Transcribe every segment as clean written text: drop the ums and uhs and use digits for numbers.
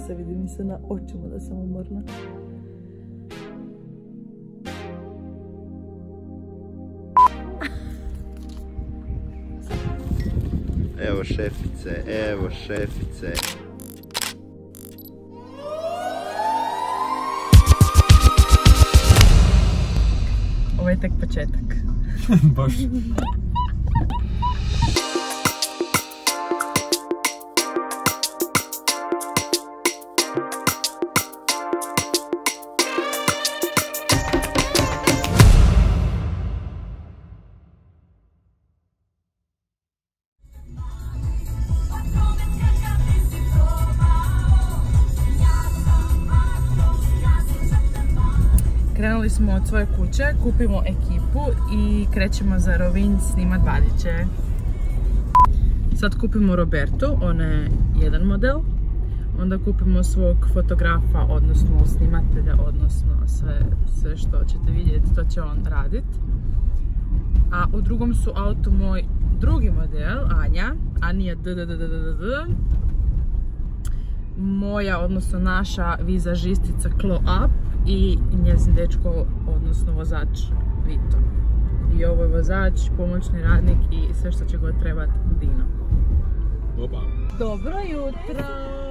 se vidi mi se na očima da sam umorna. Evo šefice, evo šefice. Ovo je tek početak. Baš. Krenuli smo od svoje kuće, kupimo ekipu i krećemo za Rovinj snimat Badiće. Sad kupimo Robertu, ona je jedan model. Onda kupimo svog fotografa, odnosno snimatelja, odnosno sve što ćete vidjeti, to će on radit. A u drugom su autu moj drugi model, Anja moja, odnosno naša vizažistica Glow Up i njezin dečko, odnosno vozač Vito. I ovo je vozač, pomoćni radnik i sve što će god trebati Dino. Opa. Dobro jutro!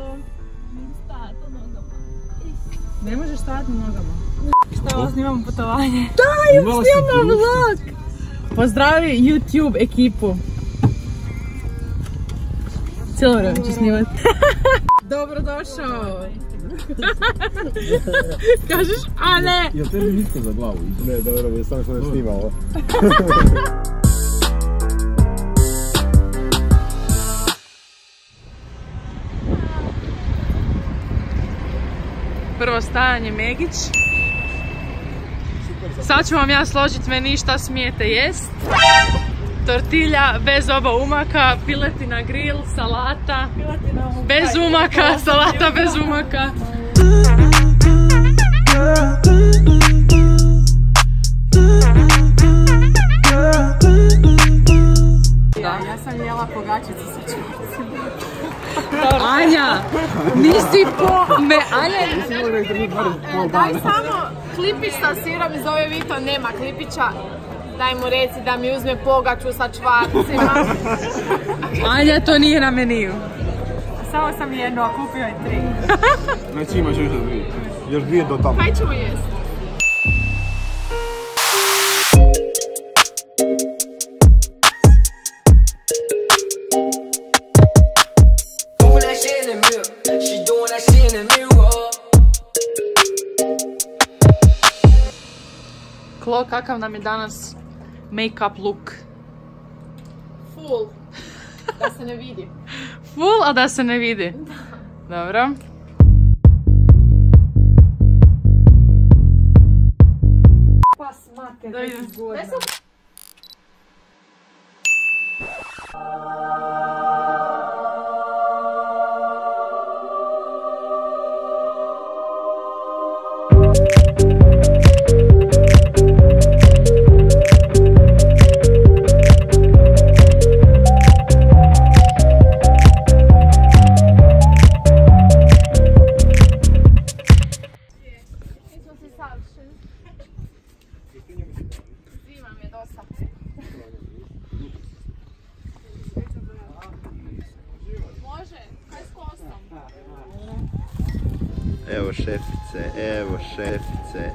Ne možeš stajati na nogama. Šta, ovo snimamo putovanje? Da, snimamo vlog! Pozdravi YouTube ekipu. Cijelo vrijeme ću snimati. Dobrodošao! Kažeš, a ne! Jel tebi nisko za glavu? Ne, dobro, mi je samo što ne snimalo. Prvo stajanje Megić. Sad ću vam ja složiti meni šta smijete jest. Tortilja bez oba umaka, piletina grill, salata bez umaka, salata bez umaka. Ja sam jela pogačicu sa čovjecima. Anja, nisi po me, Anja. Daj samo klipić sa sirom iz ove Vito, nema klipića. Daj mu reci da mi uzme pogaču sa čvarcima. Anja, to nije na meniju. Samo sam jedno, a kupio je 3. Znači imaš još dvije. Još dvije do tamo. Kaj ćemo jesti? Klo, kakav nam je danas make-up look? Full. Da se ne vidi. Full, a da se ne vidi. Dobro. Pa smate, Da vidim. zgodno. Zima mi je dosta. Može, kaj s kostom? Evo šefice, evo šefice.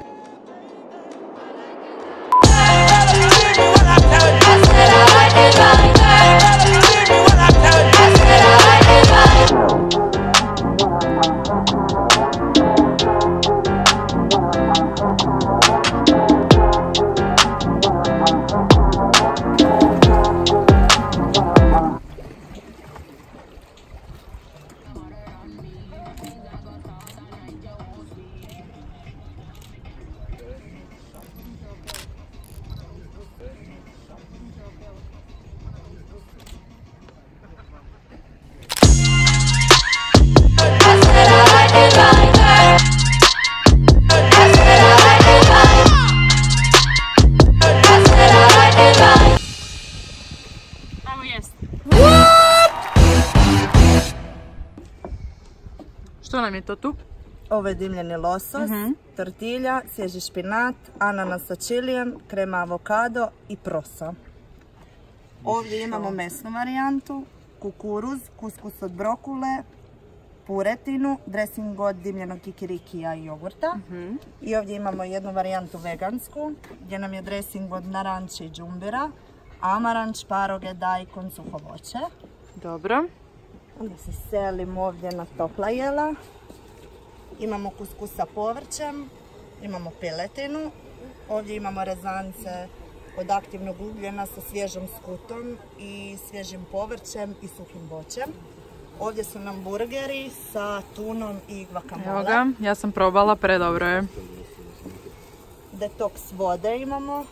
Što nam je to tu? Ovo je dimljeni losos, tortilja, svježi špinat, ananas sa čilijem, krema avokado i prosa. Ovdje imamo mesnu varijantu, kukuruz, kuskus od brokule, puretinu, dresing od dimljenog kikirikija i jogurta. I ovdje imamo jednu varijantu vegansku, gdje nam je dresing od naranči i džumbira, amaranč, šparoge, daikon, suho voće. Dobro. Onda se selimo ovdje na topla jela. Imamo kuskus sa povrćem, imamo piletinu, ovdje imamo rezance od aktivnog ugljena sa svježom skutom i svježim povrćem i suhim voćem. Ovdje su nam burgeri sa tunom i guacamole. Evo ga, ja sam probala, predobro je. Detoks vode imamo.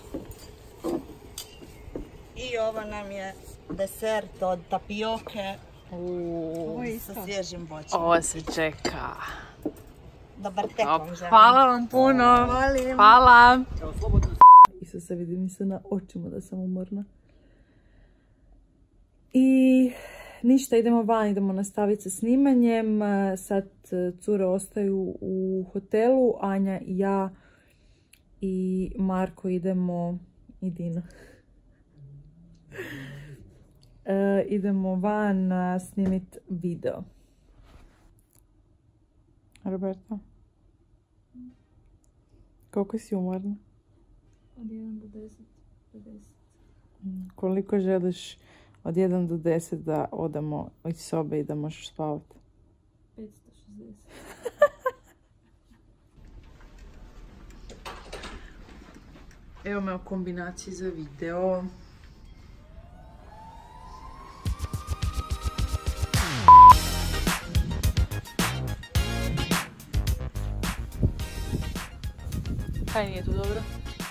I ovo nam je desert od tapioke sa svježim voćem. Ovo se čeka. Dobar tek vam želim. Hvala vam puno. Volim. Hvala. Isuse, vidi mi se na očima da sam umorna. I ništa, idemo van, idemo nastaviti sa snimanjem. Sad cure ostaju u hotelu, Anja i ja i Marko idemo, i Dina. Idemo van snimiti video. Roberto? Koliko si umorna? Od 1 do 10, 50. Koliko želiš od 1 do 10 da odemo iz sobe i da možeš spavati? 560. Evo me u kombinaciji za video. Kaj nije tu dobro?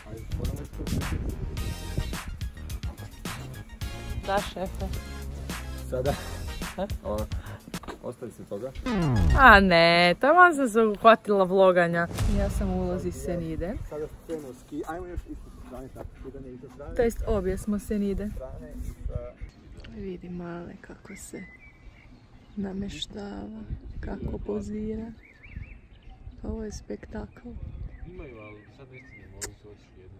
Da, šefe. Sada? Ostavi se toga. A ne, tamo sam se uhvatila vloganja. Ja sam u ulozi Senide. Sada scenovski, ajmo još isto strane, tako skidanje isto strane. To jest obje smo Senide. Strane, Vidi male kako se nameštava, kako pozira. Ovo je spektakl. Imaju, ali sad istinimo, ovi su očili jednu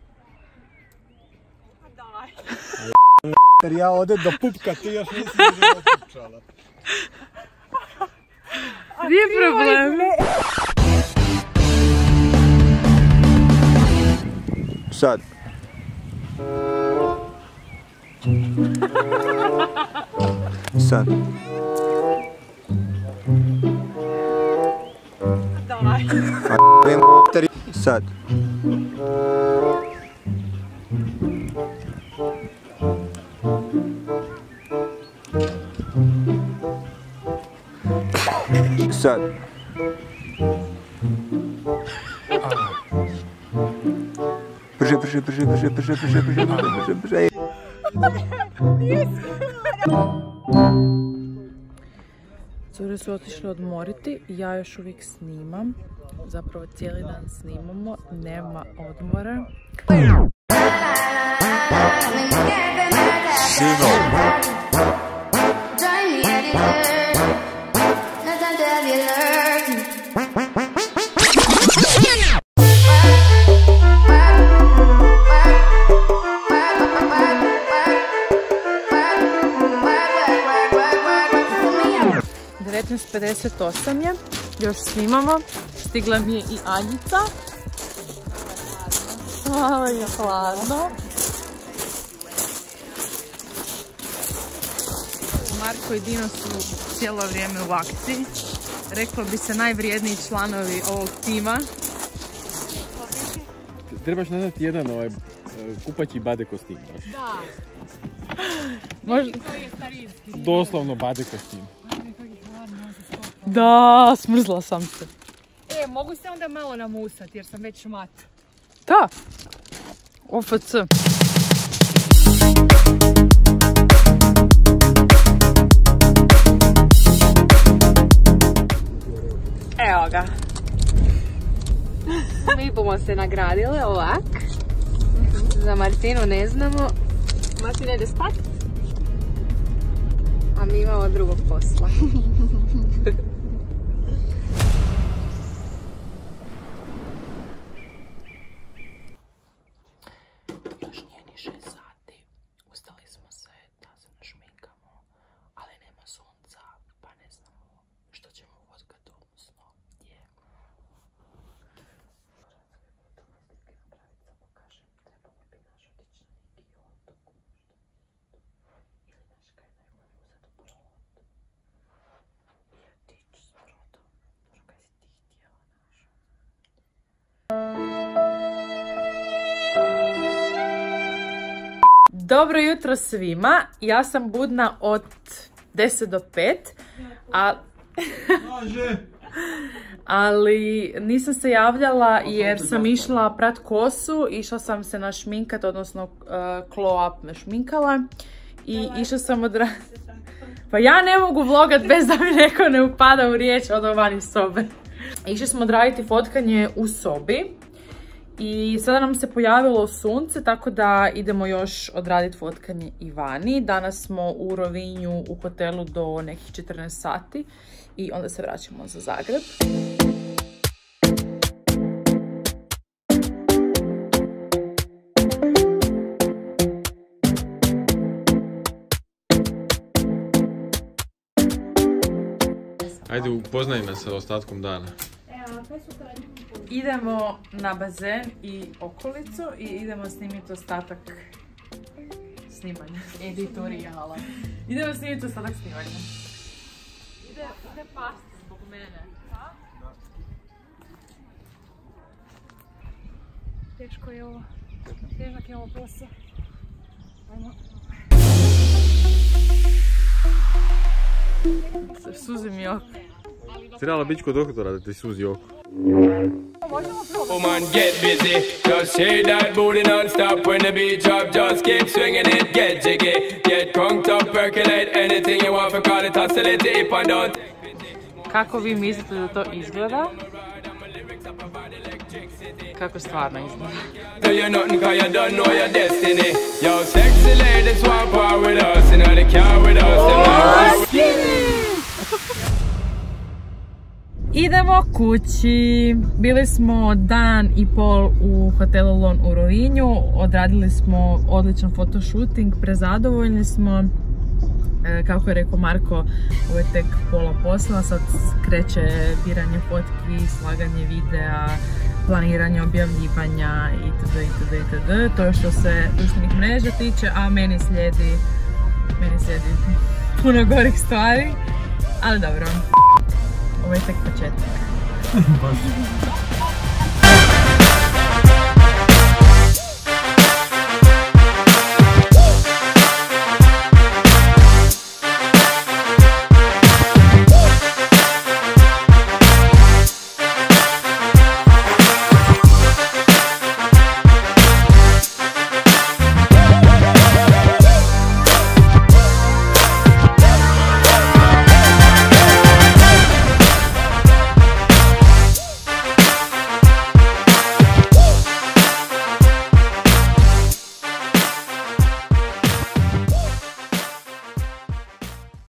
dana. Jer ja ode do pupka, ti još nisi vidio otpupčala. Nije problem. Sad. Sad. Sad. Sad. Brže. Cure su otišle odmoriti, ja još uvijek snimam. Zapravo cijeli dan snimamo, nema odmora. Devetnaest 58 je, još snimamo, stigla mi je i Anjica. Ovo je hladno. Marko i Dino su cijelo vrijeme u akciji. Reklo bi se najvrijedniji članovi ovog tima. Trebaš nazvati jedan kupaći bade kostim, baš. Da. Možda... Doslovno bade kostim. Da, smrzla sam se. Mogu se onda malo namusati jer sam već šmat. Da. OFC. Evo ga. Mi bomo se nagradile ovak. Za Martinu ne znamo. Martina ide spat. A mi imamo drugog posla. Dobro jutro svima, ja sam budna od 10 do 5, ali nisam se javljala jer sam išla prat kosu, išla sam se našminkat, odnosno glow up našminkala i išla sam odraditi. Pa ja ne mogu vlogat bez da mi neko ne upada u riječ od van iz sobe. Išli smo odraditi fotkanje u sobi. I sada nam se pojavilo sunce, tako da idemo još odraditi fotkanje i vani. Danas smo u Rovinju u hotelu do nekih 14 sati i onda se vraćamo za Zagreb. Ajde, upoznaj nas sa ostatkom dana. Idemo na bazen i okolicu i idemo snimiti ostatak snimanja. Editorijala. Idemo snimiti ostatak snimanja. Ide past zbog mene. Teško je ovo. Težak je ovo posao. Ajmo. Suzi mi oko. Trebala biti kod doktora da ti suzi oko. Woman, get busy. Just shake that booty non-stop when the beat drop. Just keep swinging it, get jiggy. Get crunked up, percolate anything you want for call it oscillate it and don't. Kako vi mislite da to izgleda? Kako stvarno izgleda? Tell you nothing cause you don't know your destiny. Yo, sexy ladies want part with us. You know they care with us. Idemo kući. Bili smo dan i pol u hotelu Lon u Rovinju. Odradili smo odličan fotoshooting, prezadovoljni smo. Kako je rekao Marko, ovo je tek pola posla, sad kreće biranje fotki, slaganje videa, planiranje objavljivanja itd. itd. To je što se društvenih mreža tiče, a meni slijedi puno gorih stvari, ali dobro. Ovo je tek početak.